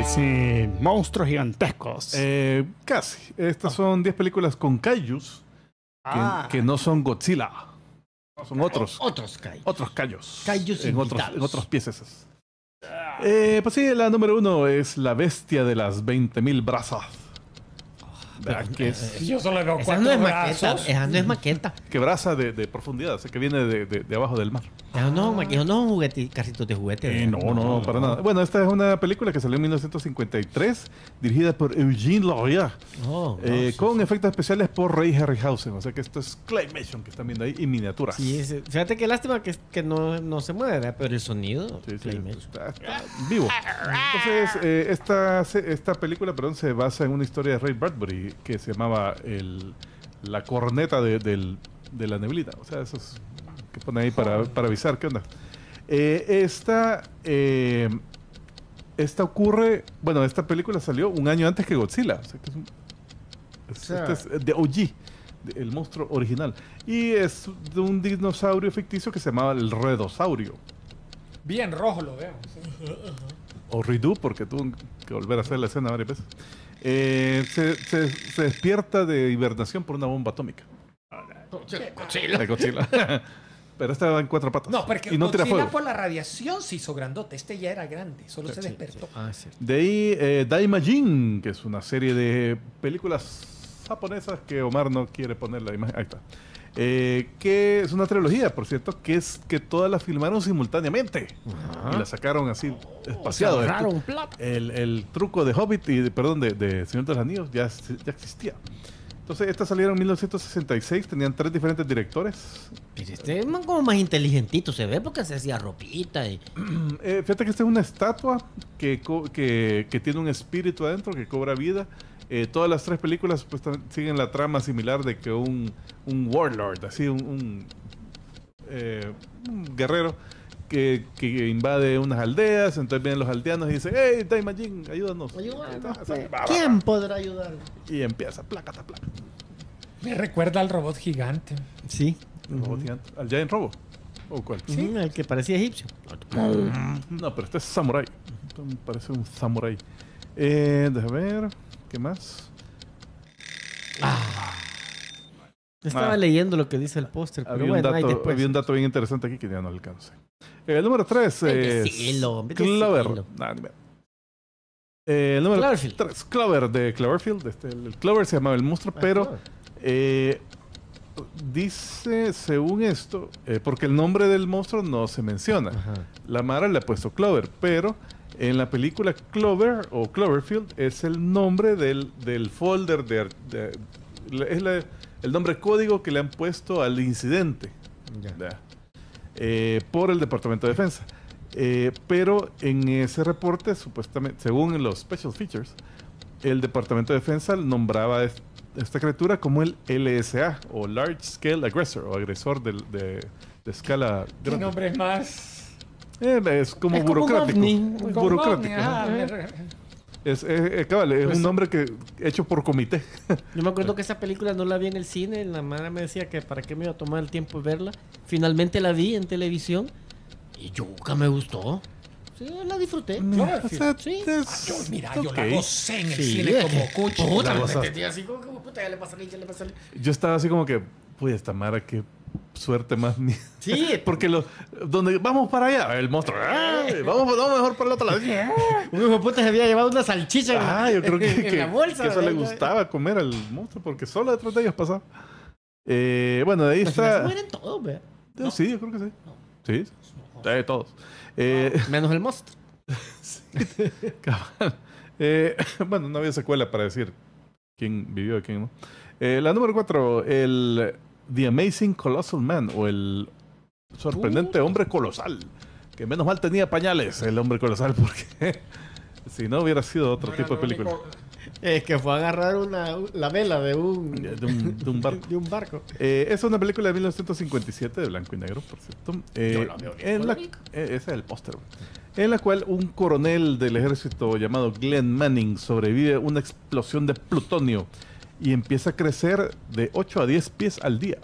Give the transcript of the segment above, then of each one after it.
sí, monstruos gigantescos. Casi. Estas son 10 películas con kaijus que no son Godzilla. Son otros. Otros kaijus. Otros kaijus. Kaijus en invitados. otros piezas. Pues sí, la número 1 es La Bestia de las 20.000 Brazas. ¿Verdad? Que es Yo solo veo Esa cuatro no es brazos. maqueta. Esa no es maqueta. que braza de profundidad, o sea, que viene de abajo del mar. Eso no es un juguete, carritos de juguete. No, para nada. Bueno, esta es una película que salió en 1953, dirigida por Eugene Lauria, con efectos especiales por Ray Harryhausen. O sea que esto es claymation que están viendo ahí y miniaturas. Sí, fíjate qué lástima que no se mueve, ¿verdad? Pero el sonido. Sí, claymation. está vivo. Entonces, esta película, perdón, se basa en una historia de Ray Bradbury que se llamaba La corneta de la neblina. O sea, esos que pone ahí para avisar qué onda. Esta ocurre, bueno, esta película salió un año antes que Godzilla. O sea, que este es de OG, el monstruo original. Y es de un dinosaurio ficticio que se llamaba el Redosaurio. Bien rojo lo veo. Sí. O redo, porque tuvo que volver a hacer la escena varias veces. Se despierta de hibernación por una bomba atómica. De Godzilla. Pero esta va en 4 patas. No, porque y no tira Godzilla fuego. por la radiación se hizo grandote. Este ya era grande, solo se despertó. Sí. De ahí Daimajin, que es una serie de películas japonesas que Omar no quiere poner la imagen. Ahí está. Que es una trilogía, por cierto, que todas las filmaron simultáneamente. Y la sacaron así espaciado. Cerraron plata. El truco de Hobbit y de Señor de los Anillos ya existía. Entonces, estas salieron en 1966, tenían 3 diferentes directores. Pero este es como más inteligentito, se ve porque se hacía ropita. Fíjate que esta es una estatua que tiene un espíritu adentro que cobra vida. Todas las 3 películas pues, siguen la trama similar de que un warlord, así un guerrero que invade unas aldeas. Entonces vienen los aldeanos y dicen: ¡Hey, Daimajin, ayúdanos! ¿Quién podrá ayudar? Y empieza, placa. Me recuerda al robot gigante. Sí. Robot gigante. ¿Al Giant Robo? ¿O cuál? Sí, el que parecía egipcio. No, pero este es Samurai. Parece un Samurai. Déjame ver. ¿Qué más? Estaba leyendo lo que dice el póster, pero bueno, ahí después. Había un dato bien interesante aquí que ya no alcance. El número 3 es Clover. El número 3, Clover de Cloverfield. El Clover se llamaba el monstruo, pero dice, según esto, porque el nombre del monstruo no se menciona. La Mara le ha puesto Clover, pero en la película Clover o Cloverfield es el nombre del folder el nombre código que le han puesto al incidente por el Departamento de Defensa. Pero en ese reporte, supuestamente, según los Special Features, el Departamento de Defensa nombraba esta criatura como el LSA o Large Scale Aggressor o agresor de escala ¿Qué grande. nombre es más? Es como burocrático. Burocrático. Es un nombre hecho por comité. Yo me acuerdo que esa película no la vi en el cine. La madre me decía que para qué me iba a tomar el tiempo de verla. Finalmente la vi en televisión y nunca me gustó. Sí, la disfruté. Sí. Yo la gocé en el cine como cucho. Puta, me metí así como puta, ya le pasa a Yo estaba así como que, pues esta Mara, qué suerte más mía. Sí. Porque donde vamos para allá, el monstruo. Vamos mejor para el otro lado. Un hijo de puta se había llevado una salchicha yo creo en la bolsa. Que eso le gustaba comer al monstruo, porque solo detrás de ellos pasaba. Bueno, de ahí está. Se mueren todos, ¿verdad? ¿No? Sí, yo creo que sí. No. Sí, todos. Menos el monstruo. Bueno, no había secuela para decir quién vivió y quién no. La número 4, The Amazing Colossal Man, o el sorprendente hombre colosal. Que menos mal tenía pañales el hombre colosal, porque si no hubiera sido otro tipo de película. Es que fue a agarrar la vela de un barco. De un barco. Es una película de 1957 de blanco y negro, por cierto. Yo la veo bien ese es el póster. En la cual un coronel del ejército llamado Glenn Manning sobrevive a una explosión de plutonio y empieza a crecer de 8 a 10 pies al día.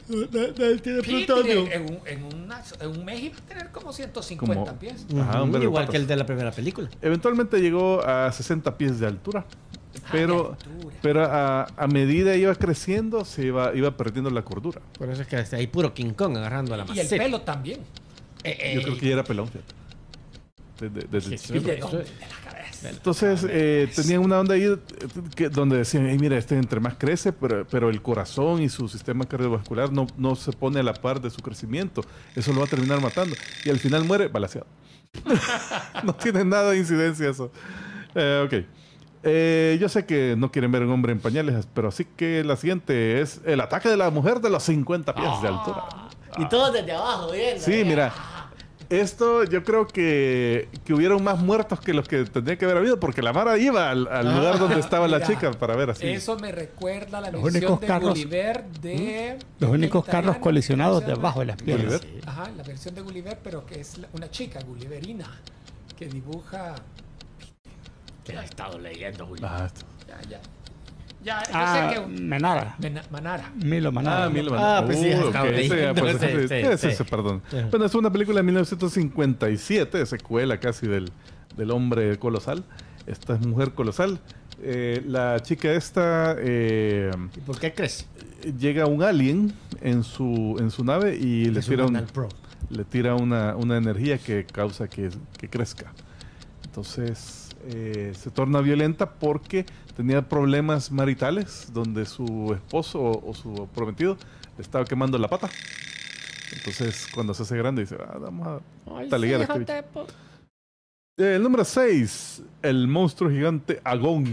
Tiene Sí, plutonio. en un mes iba a tener como 150 Como- pies. Ajá, un vergo de Igual patas. que el de la primera película. Eventualmente llegó a 60 pies de altura. Pero, de altura. pero a medida iba creciendo, iba perdiendo la cordura. Por eso es que está ahí puro King Kong agarrando a la Y el maceta. pelo también. Yo creo que ya era pelón, fíjate. Desde Jesús. chiquito. ¿De dónde? De la cabeza. Entonces tenían una onda ahí donde decían, "Ey, mira, entre más crece, pero el corazón y su sistema cardiovascular no se pone a la par de su crecimiento. Eso lo va a terminar matando. Y al final muere balaceado. No tiene nada de incidencia eso. Ok. Yo sé que no quieren ver un hombre en pañales, pero así que la siguiente es el ataque de la mujer de los 50 pies de altura. Y todos desde abajo viendo. Sí, mira. Esto yo creo que hubieron más muertos que los que tendría que haber habido, porque la Mara iba al lugar donde estaba la Mira, chica para ver así. Eso me recuerda a la Los versión únicos de carros- Gulliver de... Los únicos el carros italiano, colisionados ¿cómo se llama? debajo de las piedras. Gulliver. Ajá, la versión de Gulliver, pero que es una chica, Gulliverina, que dibuja... Que ha estado leyendo, Julio. Ah, esto. Ya. Ya, yo Ah, sé que... Menara. Manara. Milo Manara. Mil Pues sí, ok, acabo de ese ya, ir. pues, Sí, ese, sí, ese, sí. perdón. Sí. Bueno, es una película de 1957, secuela casi del hombre colosal. Esta es Mujer Colosal. La chica esta ¿Y por qué crees? llega un alien en su nave y le Es un tira, Anal Pro. una energía que causa que crezca. Entonces se torna violenta porque tenía problemas maritales donde su esposo o su prometido le estaba quemando la pata. Entonces cuando se hace grande dice, vamos a taleguear a este bicho. El número 6, el monstruo gigante Agón.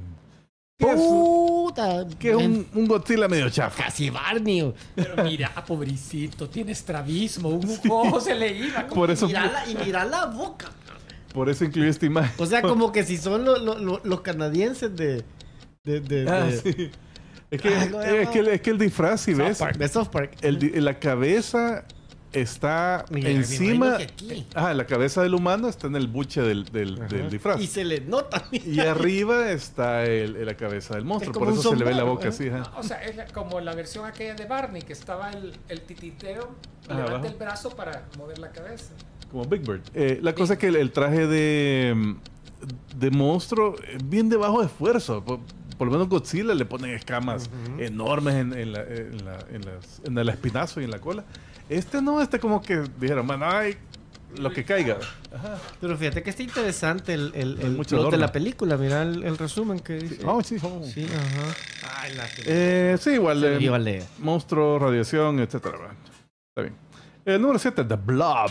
Puta. Que es un Godzilla medio chafa. Casi Barney. Pero mira, pobrecito, tiene estrabismo, un ojo se le iba. Por eso, Y mira la boca. por eso incluí esta imagen. O sea, como que si son los canadienses de Sí. Es que, Ah, ¿cómo se llama? es que el disfraz, si ves, de South Park. la cabeza está Mira, encima. me imagino que aquí. La cabeza del humano está en el buche del disfraz. Y se le nota. Y arriba está la cabeza del monstruo. como Por un eso se le ve la sombrero, boca ¿eh? así. Ajá. O sea, es como la versión aquella de Barney, que estaba el tititero, levanta abajo. el brazo para mover la cabeza. Como Big Bird. La cosa es que el traje de monstruo es bien de bajo esfuerzo. Por lo menos Godzilla le ponen escamas enormes en el espinazo y en la cola. Este como que dijeron, man, ay, lo que caiga. Pero fíjate que está interesante el mucho plot de adorno. la película. Mira el resumen que dice. Oh, sí, oh. Sí, ajá. Ay, lástima. Sí, igual. Se lo iba a leer. Monstruo, radiación, etcétera. Está bien. El número 7, The Blob.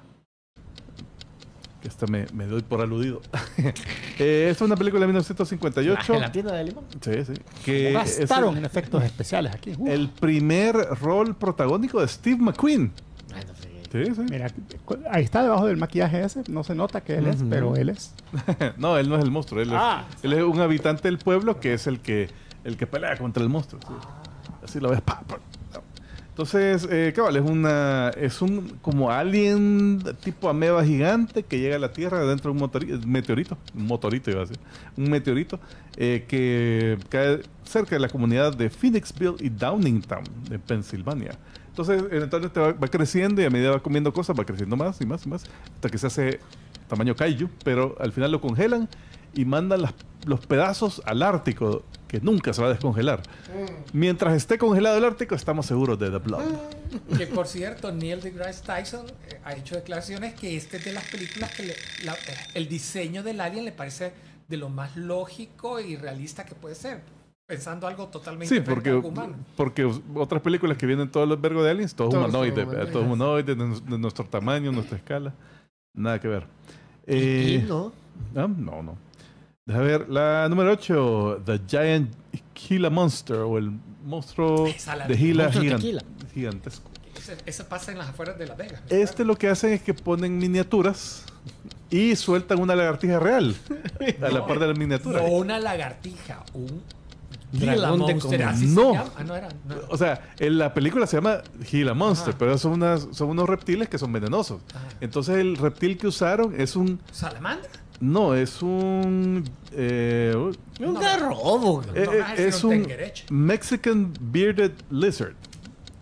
Que esta me doy por aludido. Esta es una película de 1958. La gelatina de limón. Sí, sí. Que es Gastaron en efectos especiales aquí. el primer rol protagónico de Steve McQueen. Ay, no fregué. Sí, sí. Mira, ahí está debajo del maquillaje ese. No se nota que él es, pero él es. No, él no es el monstruo. Él, Ah. él es un habitante del pueblo que es el que pelea contra el monstruo. Sí. Así lo ves. Pa, pa. Entonces, cabal, es un como alien tipo ameba gigante que llega a la Tierra dentro de un meteorito iba a decir, un meteorito que cae cerca de la comunidad de Phoenixville y Downingtown, de Pensilvania. Entonces, eventualmente va creciendo y a medida va comiendo cosas, va creciendo más y más y más, hasta que se hace tamaño kaiju, pero al final lo congelan y mandan los pedazos al Ártico, que nunca se va a descongelar. Mientras esté congelado el Ártico, estamos seguros de The Blob. Que por cierto, Neil deGrasse Tyson ha hecho declaraciones que este es de las películas que el diseño del alien le parece de lo más lógico y realista que puede ser. Pensando algo totalmente Sí, diferente a algo humano. porque otras películas que vienen todos los vergos de aliens, todos Todos humanoides, son humanoides. todos humanoides de nuestro tamaño, nuestra escala. Nada que ver. Y no. No. Deja ver, la número 8, The Giant Gila Monster, o el monstruo Esa la de vi. Gila Monstruo tequila. gigantesco. Eso pasa en las afueras de Las Vegas. Lo que hacen es que ponen miniaturas y sueltan una lagartija real a la par de la miniatura. No una lagartija, un Dragón Gila de Monster, comer. así No. se llama. No era. No. O sea, en la película se llama Gila Monster, Ajá. pero son unos reptiles que son venenosos. Ajá. Entonces el reptil que usaron es un... ¿Salamandra? No, es un... Un No, garrobo. No, vas a decir es un un tengereche. Mexican Bearded Lizard.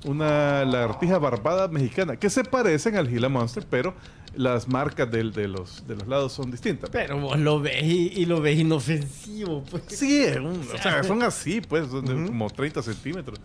una lagartija barbada mexicana, que se parecen al Gila Monster, pero las marcas de los lados son distintas. Pero vos lo ves y lo ves inofensivo. Pues. Sí, o sea, son así, pues, son de como 30 centímetros.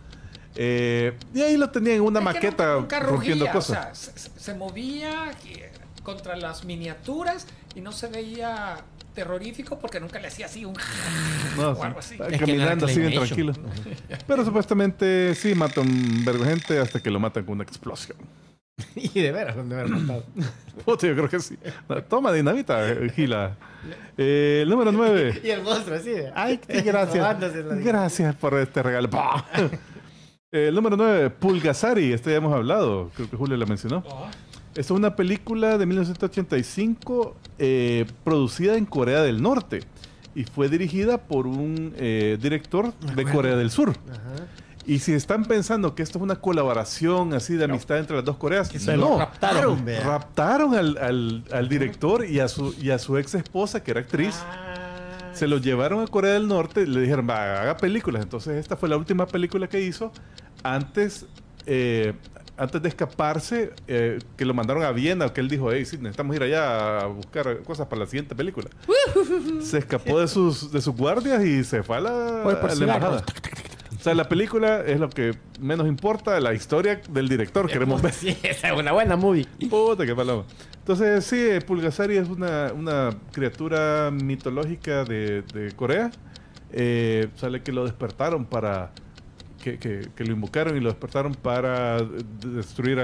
Y ahí lo tenía en una Es que maqueta nunca rompiendo rugía, cosas. O sea, se movía contra las miniaturas y no se veía terrorífico porque nunca le hacía así un No, o algo así. sí, Es que caminando no era así bien claymation. tranquilo. Pero supuestamente sí mata un vergo de gente hasta que lo matan con una explosión. Y de veras, de haber matado. Puta, yo creo que sí. No, toma dinamita, Gila. El número 9. Y el monstruo así. Ay, sí, gracias. Robándose la- Gracias por este regalo. ¡Pah! El número 9, Pulgasari. Este ya hemos hablado. Creo que Julio la mencionó. Oh, Esta es una película de 1985 producida en Corea del Norte y fue dirigida por un director de Corea del Sur. Ajá. Y si están pensando que esto es una colaboración así de amistad entre las dos Coreas, se no. lo raptaron. vea. Raptaron al director y a su ex esposa, que era actriz. Ah, Se lo llevaron a Corea del Norte y le dijeron, va, haga películas. Entonces esta fue la última película que hizo antes de escaparse, que lo mandaron a Viena, que él dijo, hey, sí, necesitamos ir allá a buscar cosas para la siguiente película. Se escapó de sus guardias y se fue a Fue por la embajada. O sea, la película es lo que menos importa, la historia del director queremos ver. Sí, esa es una buena movie. Puta, qué paloma. Entonces, sí, Pulgasari es una criatura mitológica de Corea. Sale que lo despertaron para... Que lo invocaron y lo despertaron para destruir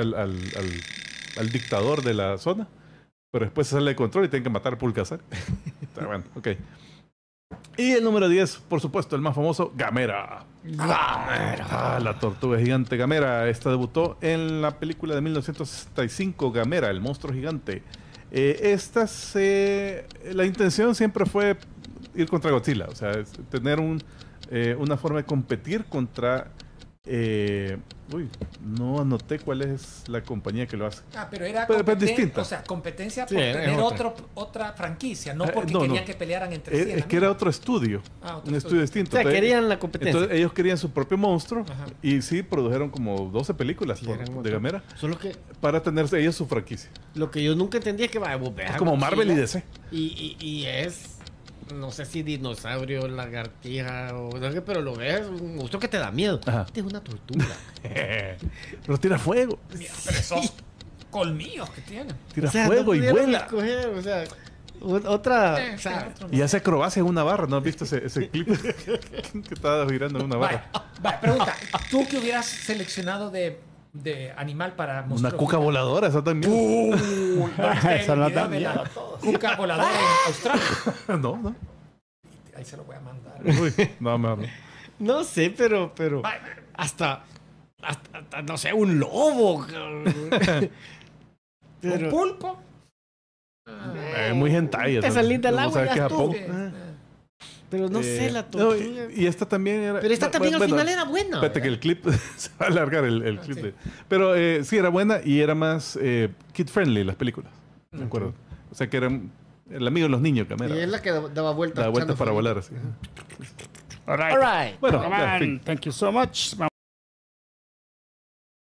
al dictador de la zona. Pero después se sale de control y tienen que matar a Pulgasari. Está bueno, ok. Y el número 10, por supuesto, el más famoso, Gamera. Ah, la tortuga gigante Gamera. Esta debutó en la película de 1965, Gamera, el monstruo gigante. La intención siempre fue ir contra Godzilla, o sea, tener una forma de competir contra... no anoté cuál es la compañía que lo hace. pero era Pero es distinta. o sea, competencia Sí, por es tener otra. otra franquicia, no porque no, querían no. que pelearan entre sí. en Es la que era misma. otro estudio, Otro un estudio distinto. O sea, Entonces, querían la competencia. entonces ellos querían su propio monstruo Ajá. y sí, produjeron como 12 películas Sí, de eran otro. Gamera Solo que para tener ellos su franquicia. lo que yo nunca entendí es que vaya, vos veas Es como Godzilla Marvel y DC. Y es, no sé si dinosaurio, lagartija o no sé, pero lo ves, un monstruo que te da miedo. Ajá. Este es una tortuga. Pero tira fuego, Mira, pero esos colmillos que tienen. tira O sea, fuego no y pudieron vuela. escoger, o sea, otra... o Este sea, otro, Y hace acrobacia en una barra. ¿No has visto ese clip? Que estaba girando en una barra. Vaya, pregunta, ¿tú qué hubieras seleccionado de animal para Una monstruo cuca gigante? voladora, esa también. Uy, ¿no viste Eso el no video da de la miedo cuca voladora en Australia? No. Ahí se lo voy a mandar. Uy, no, mejor no. no sé, pero Vaya, hasta, no sé, un lobo. cabrón. un pulpo. Muy hentai. Te eso. salís del No agua sabes y que ya Japón. estuvo. Pero no sé, la No, tortuga... y esta también era. pero esta también al final era buena. Espérate que ¿verdad? el clip se va a alargar el clip. sí. Pero sí, era buena y era más kid friendly las películas. Me acuerdo. O sea que eran el amigo de los niños, Y es Camera. la que daba vueltas. Da vueltas echando para fuego. volar así. All right. All right. Bueno, Come ya, on. fin. Thank you so much.